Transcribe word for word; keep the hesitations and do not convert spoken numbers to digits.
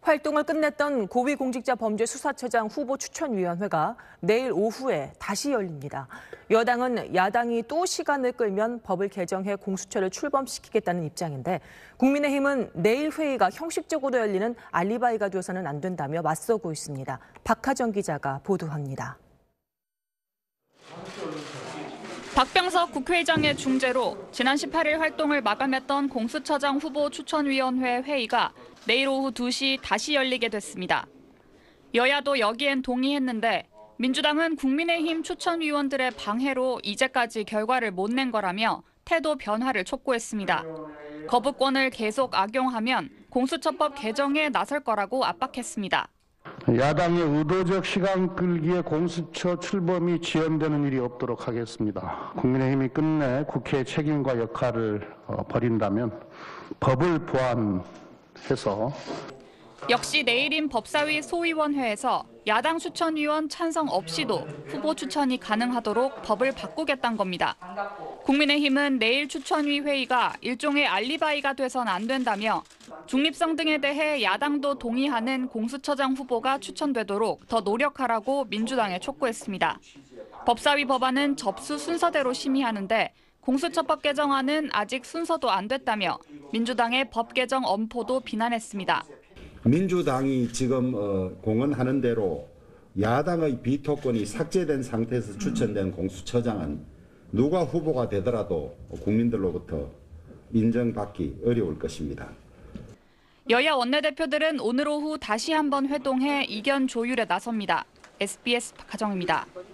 활동을 끝냈던 고위공직자범죄수사처장 후보 추천위원회가 내일 오후에 다시 열립니다. 여당은 야당이 또 시간을 끌면 법을 개정해 공수처를 출범시키겠다는 입장인데 국민의힘은 내일 회의가 형식적으로 열리는 알리바이가 되어서는 안 된다며 맞서고 있습니다. 박하정 기자가 보도합니다. 박병석 국회의장의 중재로 지난 십팔 일 활동을 마감했던 공수처장 후보 추천위원회 회의가 내일 오후 두 시 다시 열리게 됐습니다. 여야도 여기엔 동의했는데 민주당은 국민의힘 추천위원들의 방해로 이제까지 결과를 못 낸 거라며 태도 변화를 촉구했습니다. 거부권을 계속 악용하면 공수처법 개정에 나설 거라고 압박했습니다. 야당의 의도적 시간 끌기에 공수처 출범이 지연되는 일이 없도록 하겠습니다. 국민의힘이 끝내 국회의 책임과 역할을 버린다면 법을 보완해서 역시 내일인 법사위 소위원회에서 야당 추천위원 찬성 없이도 후보 추천이 가능하도록 법을 바꾸겠다는 겁니다. 국민의힘은 내일 추천위 회의가 일종의 알리바이가 돼선 안 된다며 중립성 등에 대해 야당도 동의하는 공수처장 후보가 추천되도록 더 노력하라고 민주당에 촉구했습니다. 법사위 법안은 접수 순서대로 심의하는데 공수처법 개정안은 아직 순서도 안 됐다며 민주당의 법 개정 엄포도 비난했습니다. 민주당이 지금 어, 공언하는 대로 야당의 비토권이 삭제된 상태에서 추천된 공수처장은 누가 후보가 되더라도 국민들로부터 인정받기 어려울 것입니다. 여야 원내대표들은 오늘 오후 다시 한번 회동해 이견 조율에 나섭니다. 에스비에스 박하정입니다.